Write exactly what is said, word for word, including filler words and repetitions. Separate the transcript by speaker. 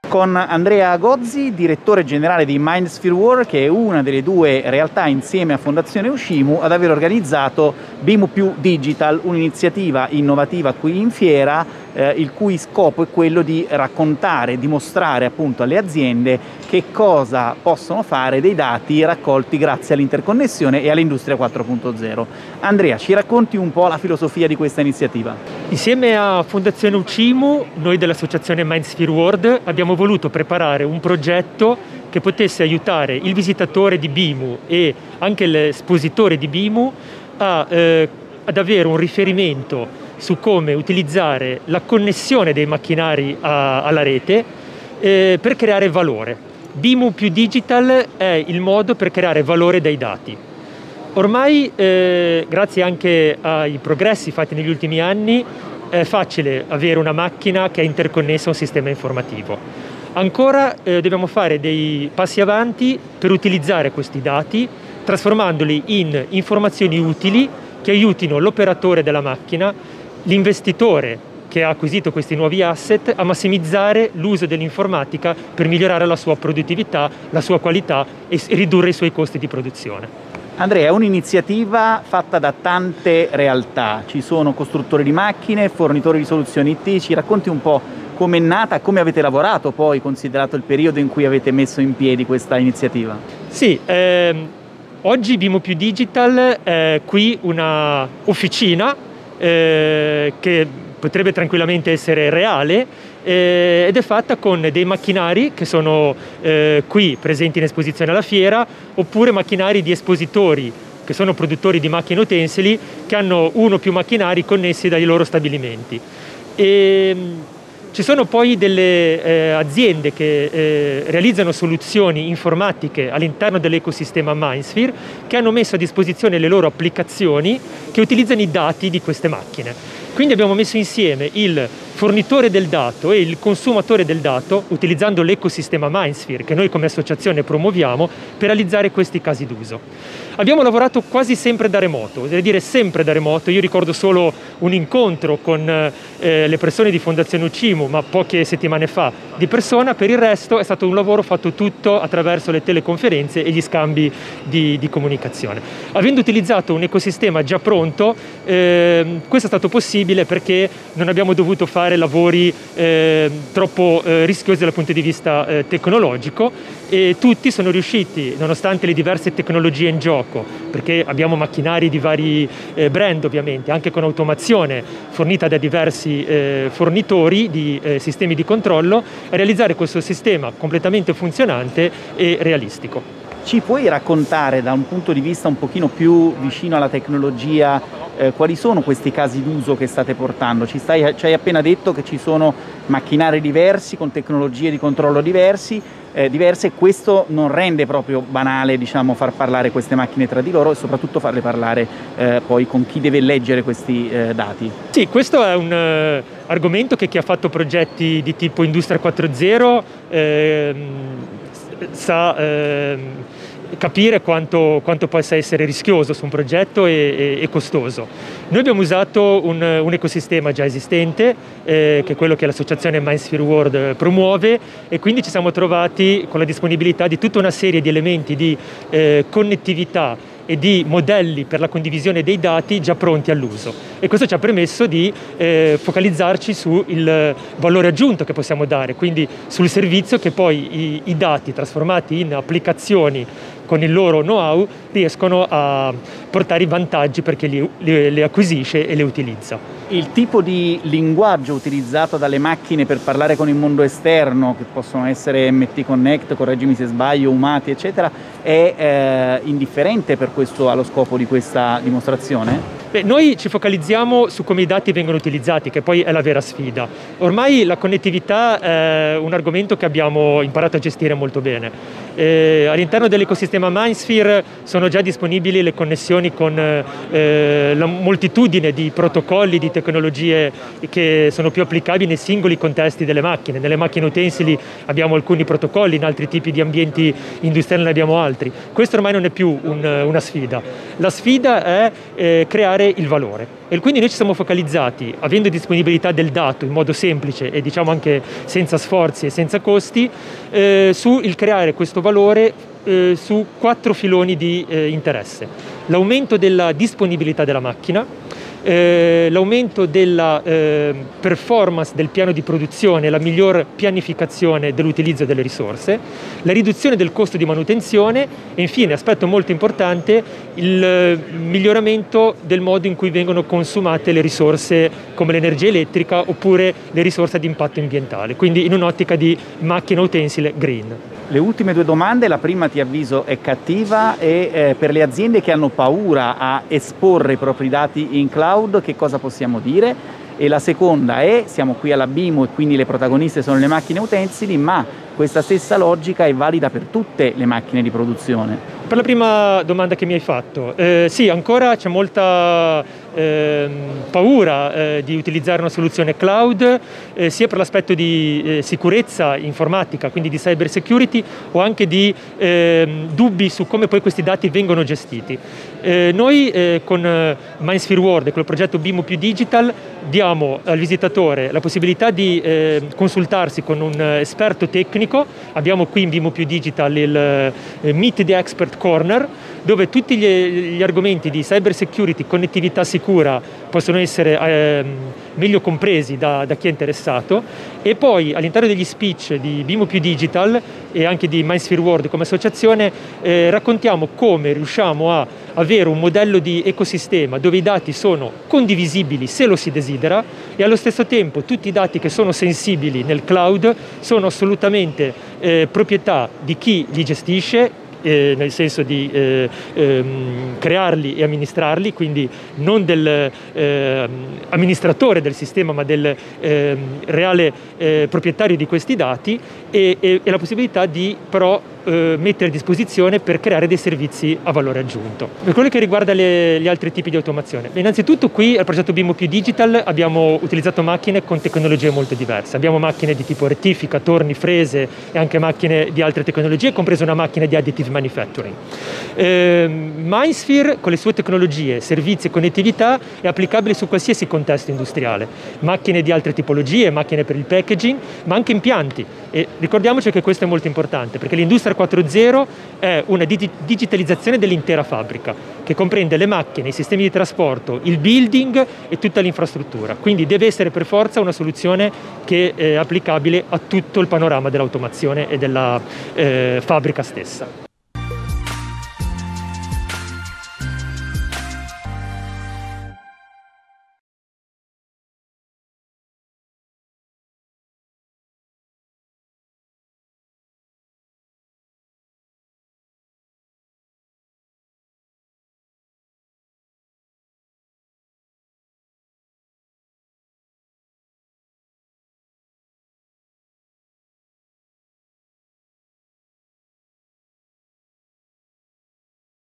Speaker 1: Con Andrea Gozzi, direttore generale di MindSphere World, che è una delle due realtà insieme a Fondazione Uscimu ad aver organizzato BIMU più Digital, un'iniziativa innovativa qui in fiera, eh, il cui scopo è quello di raccontare, dimostrare appunto alle aziende che cosa possono fare dei dati raccolti grazie all'interconnessione e all'industria quattro punto zero. Andrea, ci racconti un po' la filosofia di questa iniziativa?
Speaker 2: Insieme a Fondazione Uscimu, noi dell'associazione MindSphere World abbiamo voluto preparare un progetto che potesse aiutare il visitatore di BIMU e anche l'espositore di BIMU a, eh, ad avere un riferimento su come utilizzare la connessione dei macchinari a, alla rete eh, per creare valore. BIMU più Digital è il modo per creare valore dai dati. Ormai, eh, grazie anche ai progressi fatti negli ultimi anni, è facile avere una macchina che è interconnessa a un sistema informativo. Ancora eh, dobbiamo fare dei passi avanti per utilizzare questi dati, trasformandoli in informazioni utili che aiutino l'operatore della macchina, l'investitore che ha acquisito questi nuovi asset, a massimizzare l'uso dell'informatica per migliorare la sua produttività, la sua qualità e ridurre i suoi costi di produzione.
Speaker 1: Andrea, è un'iniziativa fatta da tante realtà, ci sono costruttori di macchine, fornitori di soluzioni I T, ci racconti un po' come è nata, come avete lavorato poi, considerato il periodo in cui avete messo in piedi questa iniziativa?
Speaker 2: Sì, ehm, oggi BIMU più Digital è qui una officina eh, che potrebbe tranquillamente essere reale eh, ed è fatta con dei macchinari che sono eh, qui presenti in esposizione alla fiera, oppure macchinari di espositori che sono produttori di macchine utensili che hanno uno o più macchinari connessi dai loro stabilimenti. E, ci sono poi delle eh, aziende che eh, realizzano soluzioni informatiche all'interno dell'ecosistema MindSphere che hanno messo a disposizione le loro applicazioni che utilizzano i dati di queste macchine. Quindi abbiamo messo insieme il fornitore del dato e il consumatore del dato utilizzando l'ecosistema MindSphere che noi come associazione promuoviamo per realizzare questi casi d'uso. Abbiamo lavorato quasi sempre da remoto, devo dire sempre da remoto. Io ricordo solo un incontro con eh, le persone di Fondazione Uscimu, ma poche settimane fa, di persona. Per il resto è stato un lavoro fatto tutto attraverso le teleconferenze e gli scambi di, di comunicazione. Avendo utilizzato un ecosistema già pronto, eh, questo è stato possibile perché non abbiamo dovuto fare lavori eh, troppo eh, rischiosi dal punto di vista eh, tecnologico, e tutti sono riusciti, nonostante le diverse tecnologie in gioco, perché abbiamo macchinari di vari eh, brand ovviamente, anche con automazione fornita da diversi eh, fornitori di eh, sistemi di controllo, a realizzare questo sistema completamente funzionante e realistico.
Speaker 1: Ci puoi raccontare da un punto di vista un pochino più vicino alla tecnologia eh, quali sono questi casi d'uso che state portando? Ci, stai, ci hai appena detto che ci sono macchinari diversi con tecnologie di controllo diversi, eh, diverse. Questo non rende proprio banale, diciamo, far parlare queste macchine tra di loro e soprattutto farle parlare eh, poi con chi deve leggere questi eh, dati.
Speaker 2: Sì, questo è un eh, argomento che chi ha fatto progetti di tipo Industria quattro punto zero eh, sa eh, capire quanto, quanto possa essere rischioso su un progetto e, e, e costoso. Noi abbiamo usato un, un ecosistema già esistente, eh, che è quello che l'associazione MindSphere World promuove, e quindi ci siamo trovati con la disponibilità di tutta una serie di elementi di eh, connettività e di modelli per la condivisione dei dati già pronti all'uso, e questo ci ha permesso di eh, focalizzarci sul valore aggiunto che possiamo dare, quindi sul servizio che poi i, i dati trasformati in applicazioni con il loro know-how riescono a portare i vantaggi per chi li, li, li acquisisce e le utilizza.
Speaker 1: Il tipo di linguaggio utilizzato dalle macchine per parlare con il mondo esterno, che possono essere M T Connect, correggimi se sbaglio, Umati, eccetera, è eh, indifferente per questo, allo scopo di questa dimostrazione?
Speaker 2: Beh, noi ci focalizziamo su come i dati vengono utilizzati, che poi è la vera sfida. Ormai la connettività è un argomento che abbiamo imparato a gestire molto bene. Eh, all'interno dell'ecosistema MindSphere sono già disponibili le connessioni con eh, la moltitudine di protocolli, di tecnologie che sono più applicabili nei singoli contesti delle macchine. Nelle macchine utensili abbiamo alcuni protocolli, in altri tipi di ambienti industriali ne abbiamo altri. Questo ormai non è più un, una sfida. La sfida è eh, creare creare il valore. E quindi noi ci siamo focalizzati, avendo disponibilità del dato in modo semplice e diciamo anche senza sforzi e senza costi, eh, su il creare questo valore eh, su quattro filoni di eh, interesse. L'aumento della disponibilità della macchina, Eh, l'aumento della eh, performance del piano di produzione, la miglior pianificazione dell'utilizzo delle risorse, la riduzione del costo di manutenzione e infine, aspetto molto importante, il eh, miglioramento del modo in cui vengono consumate le risorse come l'energia elettrica oppure le risorse ad impatto ambientale, quindi in un'ottica di macchina utensile green.
Speaker 1: Le ultime due domande, la prima ti avviso è cattiva e eh, per le aziende che hanno paura a esporre i propri dati in cloud che cosa possiamo dire? E la seconda è, siamo qui alla BIMU e quindi le protagoniste sono le macchine utensili, ma questa stessa logica è valida per tutte le macchine di produzione.
Speaker 2: Per la prima domanda che mi hai fatto, eh, sì, ancora c'è molta eh, paura eh, di utilizzare una soluzione cloud, eh, sia per l'aspetto di eh, sicurezza informatica, quindi di cyber security, o anche di eh, dubbi su come poi questi dati vengono gestiti. Eh, noi eh, con MindSphere World e con il progetto BIMU più Digital diamo al visitatore la possibilità di eh, consultarsi con un esperto tecnico. Abbiamo qui in BIMU più Digital il eh, Meet the Expert Corner, dove tutti gli, gli argomenti di cyber security, connettività sicura possono essere eh, meglio compresi da, da chi è interessato, e poi all'interno degli speech di BIMU più Digital e anche di MindSphere World come associazione eh, raccontiamo come riusciamo a avere un modello di ecosistema dove i dati sono condivisibili se lo si desidera e allo stesso tempo tutti i dati che sono sensibili nel cloud sono assolutamente eh, proprietà di chi li gestisce, Eh, nel senso di eh, ehm, crearli e amministrarli, quindi non del eh, amministratore del sistema ma del eh, reale eh, proprietario di questi dati e, e, e la possibilità di però eh, mettere a disposizione per creare dei servizi a valore aggiunto. Per quello che riguarda le, gli altri tipi di automazione, innanzitutto qui al progetto BIMU più Digital abbiamo utilizzato macchine con tecnologie molto diverse. Abbiamo macchine di tipo rettifica, torni, frese e anche macchine di altre tecnologie, compresa una macchina di additive manufacturing. Eh, MindSphere con le sue tecnologie, servizi e connettività è applicabile su qualsiasi contesto industriale, macchine di altre tipologie, macchine per il packaging, ma anche impianti. E ricordiamoci che questo è molto importante perché l'industria quattro punto zero è una dig- digitalizzazione dell'intera fabbrica che comprende le macchine, i sistemi di trasporto, il building e tutta l'infrastruttura, quindi deve essere per forza una soluzione che è applicabile a tutto il panorama dell'automazione e della eh, fabbrica stessa.